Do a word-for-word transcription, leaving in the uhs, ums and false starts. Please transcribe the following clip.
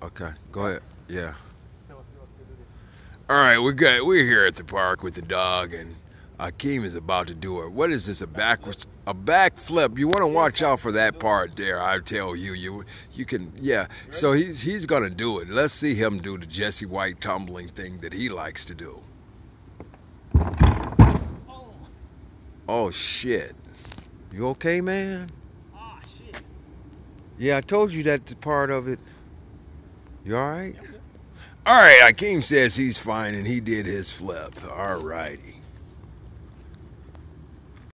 Okay, go ahead. Yeah. All right, we got we're here at the park with the dog, and Akeem is about to do it. What is this? A back a back flip? You want to watch out for that part there. I tell you, you you can. Yeah. So he's he's gonna do it. Let's see him do the Jesse White tumbling thing that he likes to do. Oh shit! You okay, man? Ah, shit. Yeah, I told you that's part of it. You all right? All right, Akeem says he's fine and he did his flip. All righty.